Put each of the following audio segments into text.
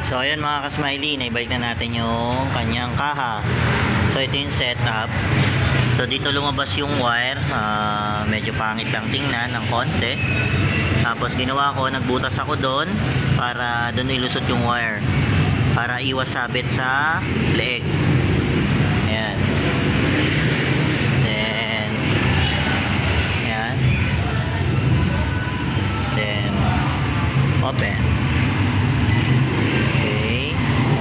So ayun mga ka-smiley, naibalik na natin yung kanyang kaha. So ito yung setup. So dito lumabas yung wire, medyo pangit lang tingnan ng konti. Tapos ginawa ko, nagbutas ako doon para doon ilusot yung wire para iwas sabit sa leeg. Ayan. Then ayan. Then open. Okay.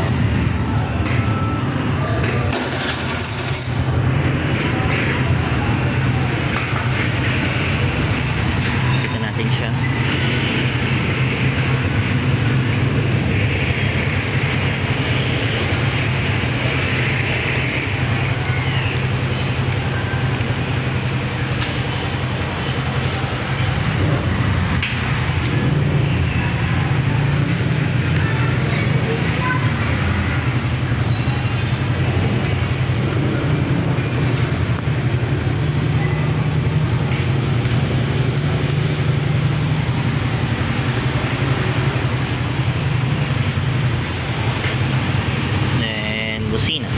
Kita natin siya. Busina.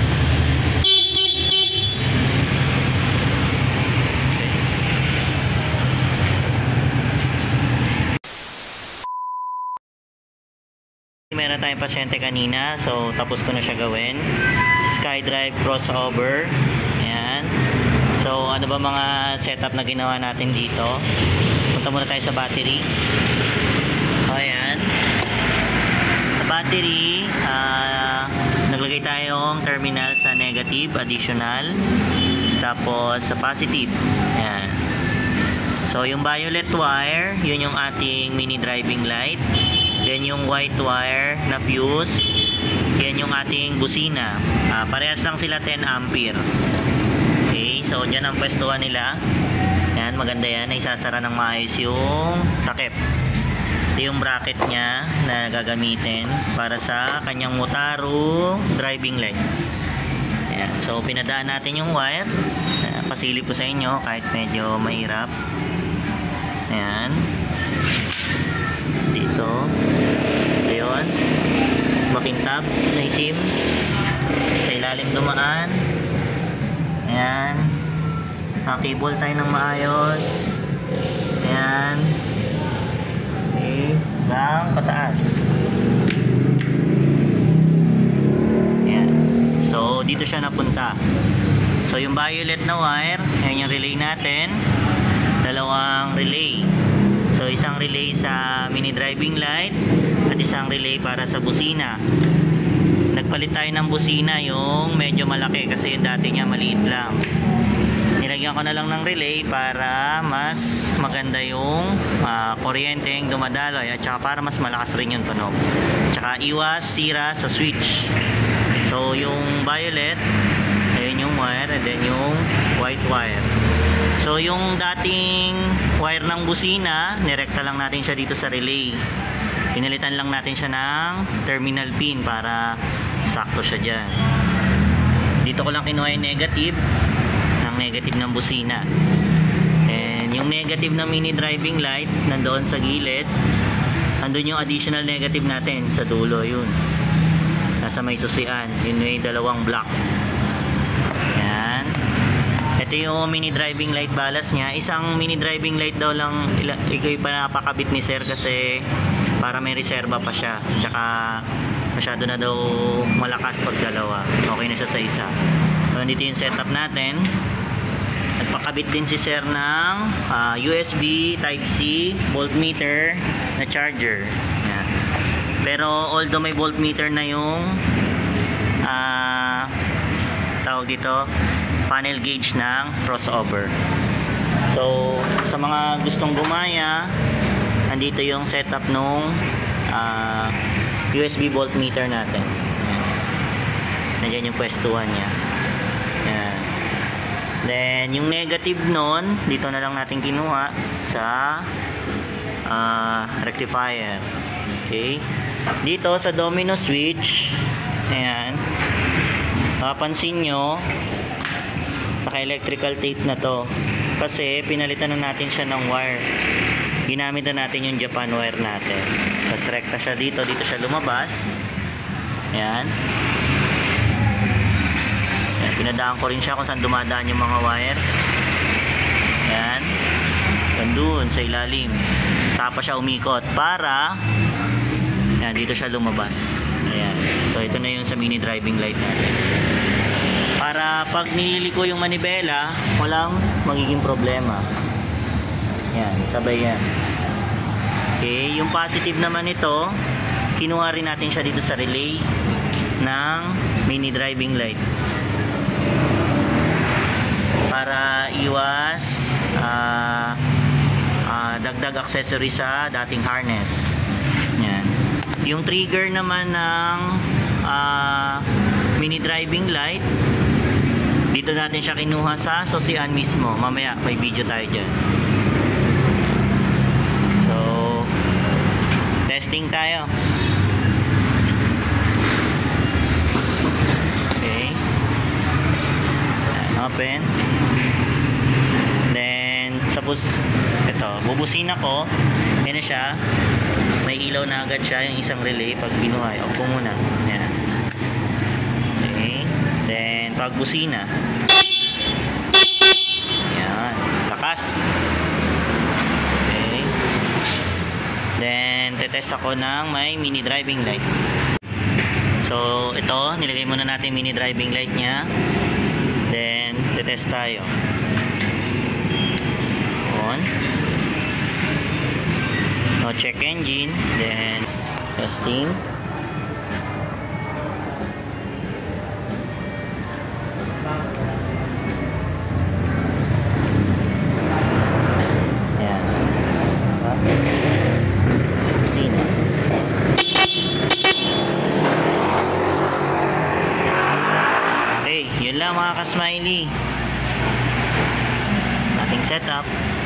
Meron tayong pasyente kanina, so tapos ko na siya gawin. SkyDrive crossover. Ayan. So ano ba mga setup na ginawa natin dito? Punta muna tayo sa battery. Ayan. Sa battery, naglagay tayong terminal sa negative, additional, tapos sa positive. Ayan. So yung violet wire, yun yung ating mini driving light. Then yung white wire na fuse, yan yung ating busina. Parehas lang sila 10 ampere. Okay, so dyan ang pwestuhan nila. Ayan, maganda yan. Isasara ng maayos yung takip. Ito yung bracket niya na gagamitin para sa kanyang Motaro driving light. Ayan. So pinadaan natin yung wire. Pasilip ko sa inyo kahit medyo mahirap. Ayan. Dito. Ito yun. Makintab na itim. Sa ilalim dumaan. Ayan. Nakakable tayo ng maayos. Ayan. Hanggang pataas. Ayan. So dito siya napunta. So yung violet na wire, ayan yung relay natin. Dalawang relay. So isang relay sa mini driving light at isang relay para sa busina. Nagpalit tayo ng busina yung medyo malaki kasi yung dati niya maliit lang. Nilagyan ko na lang ng relay para mas maganda yung kuryenteng dumadaloy at saka para mas malakas rin yung tunog. Tsaka iwas sira sa switch. So yung violet, ayun yung wire, and then yung white wire. So yung dating wire ng busina, nirekta lang natin siya dito sa relay. Pinalitan lang natin siya ng terminal pin para sakto siya dyan. Dito ko lang kinuha yung negative ng busina. And yung negative ng mini driving light nandoon sa gilid. Andun yung additional negative natin sa dulo, yun. Nasa may susian. Yun may dalawang block. Yan. Ito yung mini driving light balas niya. Isang mini driving light daw lang ikaw pa napakabit ni sir kasi para may reserva pa siya. Tsaka masyado na daw malakas pag dalawa. Okay na siya sa isa. So dito yung setup natin. Nagpakabit din si sir ng USB Type-C voltmeter na charger. Yan. Pero although may voltmeter na yung tawag dito, panel gauge ng crossover. So sa mga gustong gumaya, nandito yung setup nung USB voltmeter natin. Yan. Nandiyan yung pwestuhan niya. Yan. Then yung negative nun, dito na lang natin kinuha sa rectifier. Okay. Dito sa domino switch, ayan, mapapansin nyo, naka-electrical tape na to kasi pinalitan na natin siya ng wire. Ginamit na natin yung Japan wire natin. Tapos rekta siya dito, dito siya lumabas. Ayan. Ayan, pinadaan ko rin siya kung saan dumadaan yung mga wire. Ayan. Doon sa ilalim. Tapos siya umikot para ayan, dito siya lumabas. Ayan. So ito na yung sa mini driving light natin. Para pag nililiko yung manibela, walang magiging problema. Ayan, sabay yan. Okay, yung positive naman ito, kinuha rin natin siya dito sa relay ng mini driving light. Para iwas dagdag accessory sa dating harness. Yan. Yung trigger naman ng mini driving light, dito natin siya kinuha sa Sosian mismo. Mamaya may video tayo dyan. So testing tayo. Okay. Open. Then suppose ito, bubusin ako. Yan na siya. May ilaw na agad siya yung isang relay pag binuhay. Off ko muna. Yan. Okay. Then pag busina. Yan. Lakas. Okay. Then tetest ako ng may mini driving light. So ito, nilagay muna natin mini driving light niya. Then tetest tayo. On. No, check engine. Then testing. Yan. Sino? Okay, yun lang mga ka-smiley. Ating setup.